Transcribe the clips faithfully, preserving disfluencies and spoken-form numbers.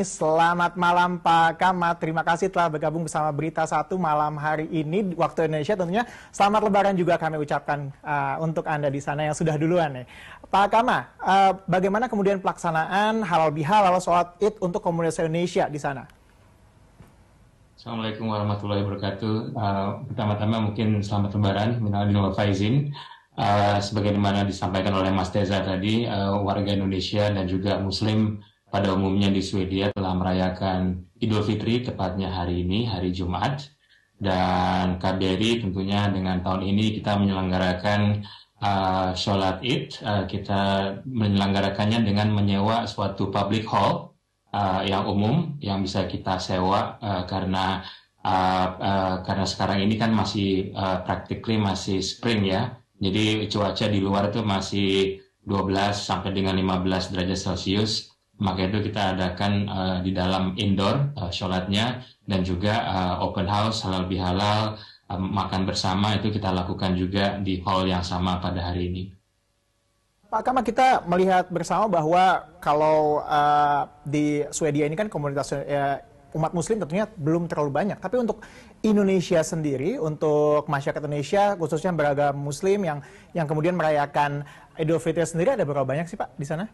Selamat malam Pak Kamat, terima kasih telah bergabung bersama Berita Satu malam hari ini waktu Indonesia. Tentunya selamat Lebaran juga kami ucapkan uh, untuk Anda di sana yang sudah duluan nih. Pak Kamat, uh, bagaimana kemudian pelaksanaan halal bihalal sholat Id untuk komunitas Indonesia di sana? Assalamualaikum warahmatullahi wabarakatuh. Uh, pertama-tama mungkin selamat Lebaran, minal aidin wal faizin. Uh, sebagaimana disampaikan oleh Mas Teza tadi, uh, warga Indonesia dan juga Muslim pada umumnya di Swedia telah merayakan Idul Fitri, tepatnya hari ini, hari Jumat. Dan K B R I tentunya dengan tahun ini kita menyelenggarakan uh, sholat Id. Uh, kita menyelenggarakannya dengan menyewa suatu public hall uh, yang umum, yang bisa kita sewa uh, karena uh, uh, karena sekarang ini kan masih uh, practically masih spring ya. Jadi cuaca di luar itu masih dua belas sampai dengan lima belas derajat Celcius. Maka itu kita adakan uh, di dalam indoor uh, sholatnya, dan juga uh, open house halal bihalal, uh, makan bersama itu kita lakukan juga di hall yang sama pada hari ini. Pak Kamat, kita melihat bersama bahwa kalau uh, di Swedia ini kan komunitas uh, umat Muslim tentunya belum terlalu banyak. Tapi untuk Indonesia sendiri, untuk masyarakat Indonesia khususnya beragama Muslim yang yang kemudian merayakan Idul Fitri sendiri, ada berapa banyak sih Pak di sana?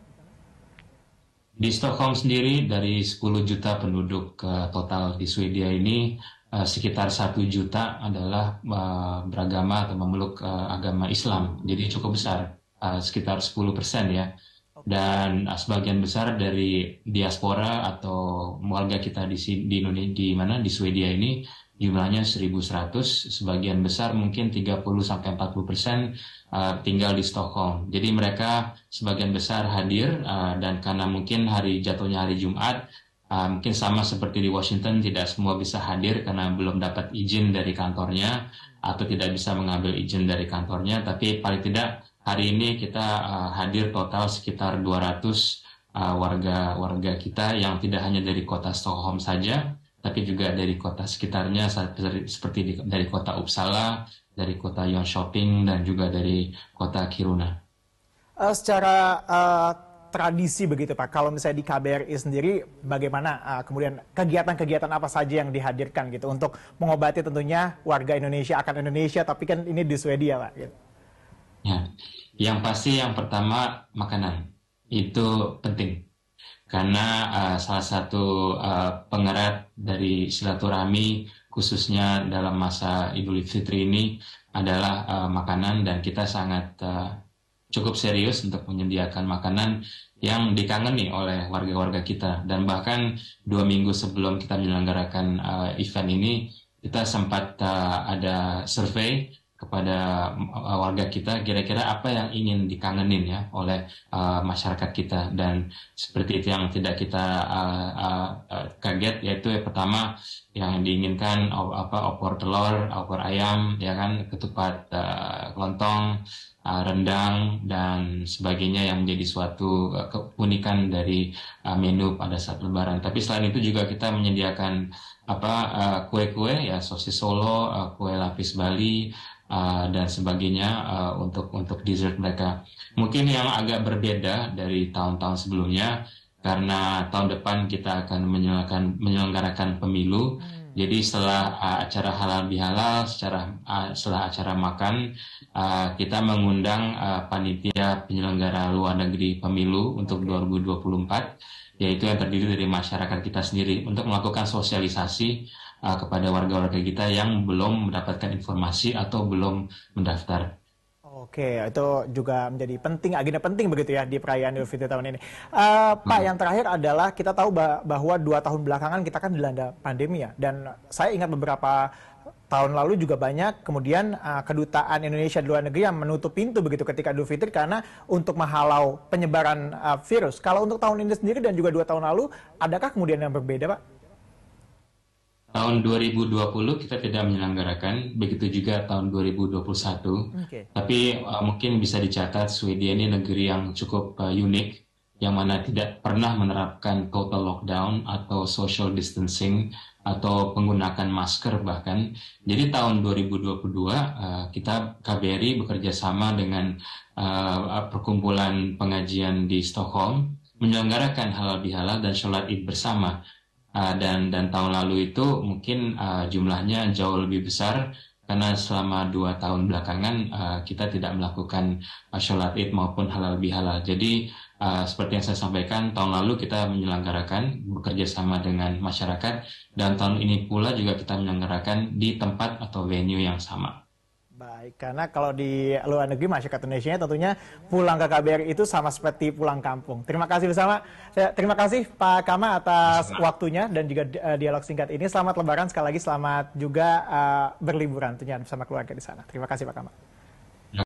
Di Stockholm sendiri dari sepuluh juta penduduk uh, total di Swedia ini, uh, sekitar satu juta adalah uh, beragama atau memeluk uh, agama Islam. Jadi cukup besar, uh, sekitar sepuluh persen ya. Dan uh, sebagian besar dari diaspora atau warga kita di di Indonesia, di mana di Swedia ini jumlahnya seribu seratus, sebagian besar mungkin tiga puluh sampai empat puluh persen uh, tinggal di Stockholm. Jadi mereka sebagian besar hadir, uh, dan karena mungkin hari jatuhnya hari Jumat, uh, mungkin sama seperti di Washington, tidak semua bisa hadir karena belum dapat izin dari kantornya atau tidak bisa mengambil izin dari kantornya. Tapi paling tidak hari ini kita uh, hadir total sekitar dua ratus uh, warga warga kita yang tidak hanya dari kota Stockholm saja, tapi juga dari kota sekitarnya seperti di, dari kota Uppsala, dari kota Jönköping, dan juga dari kota Kiruna. Uh, secara uh, tradisi begitu Pak, kalau misalnya di K B R I sendiri, bagaimana uh, kemudian kegiatan-kegiatan apa saja yang dihadirkan gitu untuk mengobati tentunya warga Indonesia akan Indonesia, tapi kan ini di Swedia Pak. Gitu. Ya, yang pasti yang pertama makanan itu penting. Karena uh, salah satu uh, pengerat dari silaturahmi khususnya dalam masa Idul Fitri ini adalah uh, makanan, dan kita sangat uh, cukup serius untuk menyediakan makanan yang dikangeni oleh warga-warga kita. Dan bahkan dua minggu sebelum kita menyelenggarakan uh, event ini, kita sempat uh, ada survei kepada warga kita, kira-kira apa yang ingin dikangenin ya oleh uh, masyarakat kita. Dan seperti itu yang tidak kita uh, uh, uh, kaget, yaitu yang pertama yang diinginkan op, apa opor telur, opor ayam, ya kan, ketupat uh, lontong, uh, rendang dan sebagainya, yang menjadi suatu uh, keunikan dari uh, menu pada saat Lebaran. Tapi selain itu juga kita menyediakan apa uh, kue-kue ya, sosis Solo, uh, kue lapis Bali, Uh, dan sebagainya uh, untuk untuk dessert mereka. Mungkin yang agak berbeda dari tahun-tahun sebelumnya, karena tahun depan kita akan menyelenggarakan, menyelenggarakan pemilu. Hmm. Jadi setelah uh, acara halal bihalal, secara uh, setelah acara makan, uh, kita mengundang uh, panitia penyelenggara luar negeri pemilu untuk dua ribu dua puluh empat, yaitu yang terdiri dari masyarakat kita sendiri, untuk melakukan sosialisasi Uh, kepada warga-warga kita yang belum mendapatkan informasi atau belum mendaftar. Oke, itu juga menjadi penting, agenda penting begitu ya di perayaan Idul Fitri tahun ini. Uh, Pak, hmm. yang terakhir adalah kita tahu bahwa dua tahun belakangan kita kan dilanda pandemi ya, dan saya ingat beberapa tahun lalu juga banyak kemudian uh, kedutaan Indonesia di luar negeri yang menutup pintu begitu ketika Idul Fitri karena untuk menghalau penyebaran uh, virus. Kalau untuk tahun ini sendiri dan juga dua tahun lalu, adakah kemudian yang berbeda, Pak? Tahun dua ribu dua puluh kita tidak menyelenggarakan, begitu juga tahun dua ribu dua puluh satu. Okay. Tapi uh, mungkin bisa dicatat Swedia ini negeri yang cukup uh, unik, yang mana tidak pernah menerapkan total lockdown atau social distancing atau penggunaan masker bahkan. Jadi tahun dua ribu dua puluh dua uh, kita K B R I bekerja sama dengan uh, perkumpulan pengajian di Stockholm, menyelenggarakan halal bihalal dan sholat id bersama. Uh, dan dan tahun lalu itu mungkin uh, jumlahnya jauh lebih besar karena selama dua tahun belakangan uh, kita tidak melakukan uh, sholat id maupun halal bihalal. Jadi uh, seperti yang saya sampaikan, tahun lalu kita menyelenggarakan bekerja sama dengan masyarakat, dan tahun ini pula juga kita menyelenggarakan di tempat atau venue yang sama. Baik, karena kalau di luar negeri masyarakat Indonesia tentunya pulang ke K B R I itu sama seperti pulang kampung. Terima kasih bersama. Saya, terima kasih Pak Kama atas Sama. waktunya dan juga uh, dialog singkat ini. Selamat Lebaran sekali lagi, selamat juga uh, berliburan tentunya bersama keluarga di sana. Terima kasih Pak Kama.